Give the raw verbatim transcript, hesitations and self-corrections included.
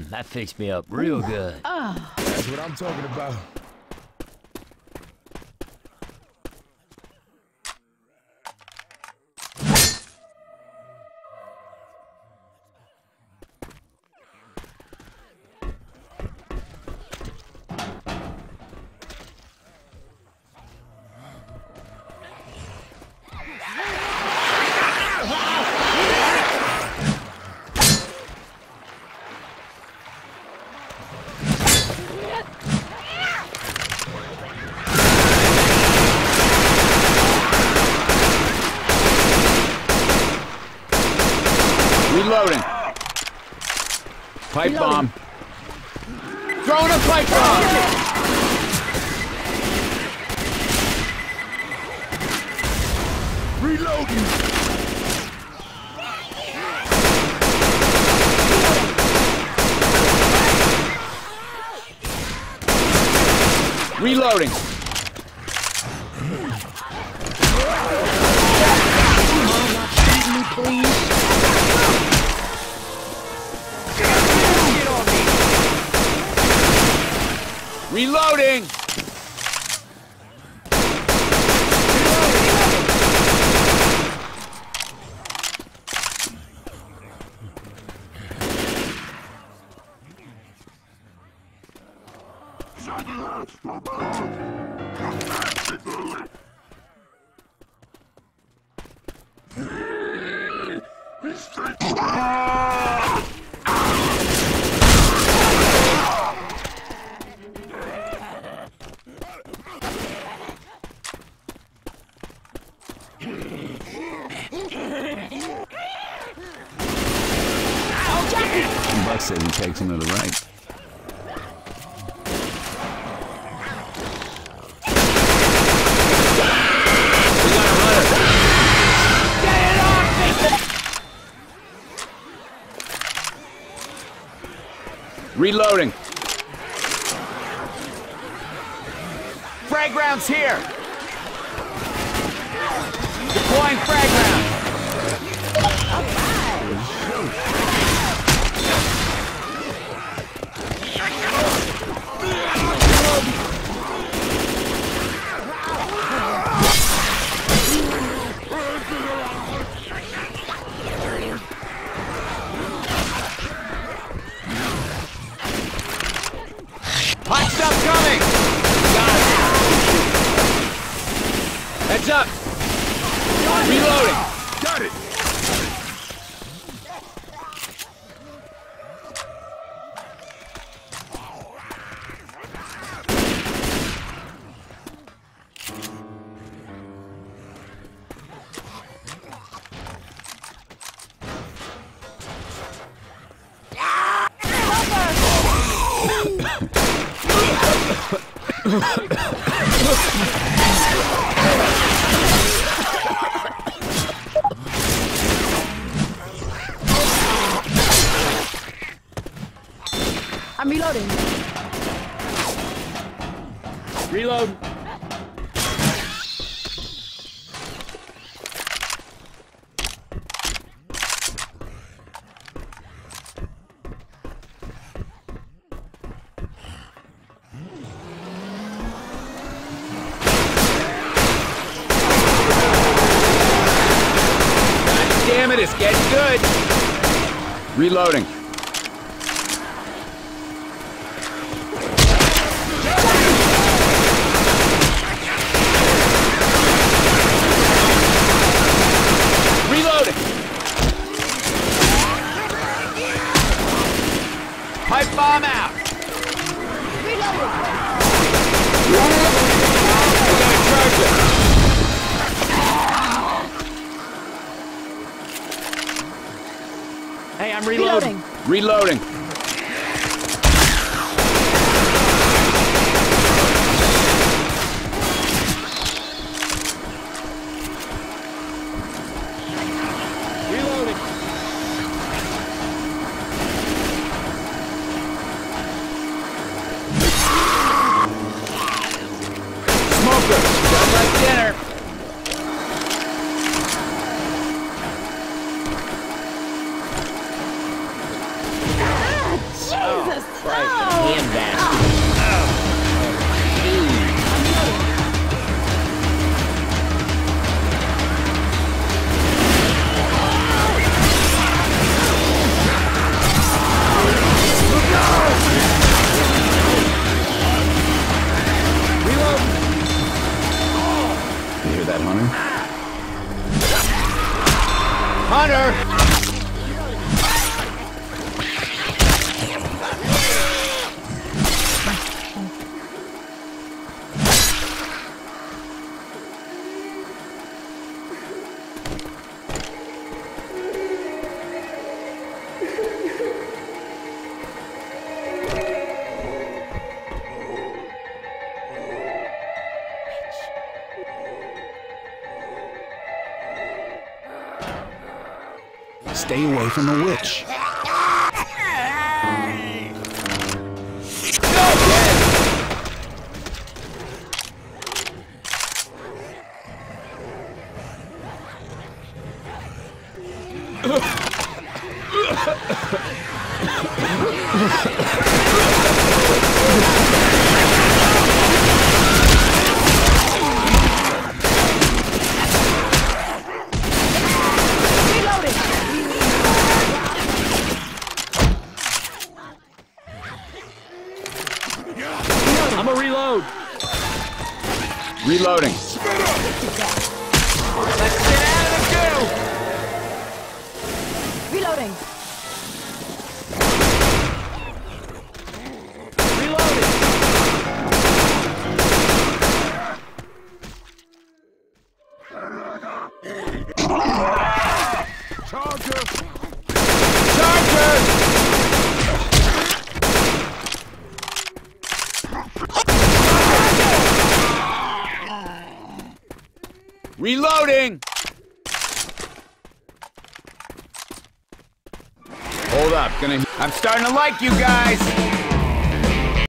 that fixed me up real good. Oh. That's what I'm talking about. Reloading. Pipe bomb. Throwing a pipe bomb. Reloading. Reloading. Reloading! Buck says he takes him to the right. We got a runner. Get it off me! Reloading. Frag rounds here. Deploying frag round. Hot stuff coming! Got it! Heads up! Reloading! Got it! I'm reloading. Reload. Damn it, it's getting good. Reloading. Reloading. Pipe bomb out. Reloading. We gotta charge it. Hey, I'm reloading. Reloading. Reloading. Reloading. Smoker, just like dinner. Jesus! Hunter. Hunter! Stay away from the witch. I'm a reload. Reloading. Let's get out of the goo. Reloading. Reloading. Charger! Charger! Reloading! Hold up, gonna... I'm starting to like you guys!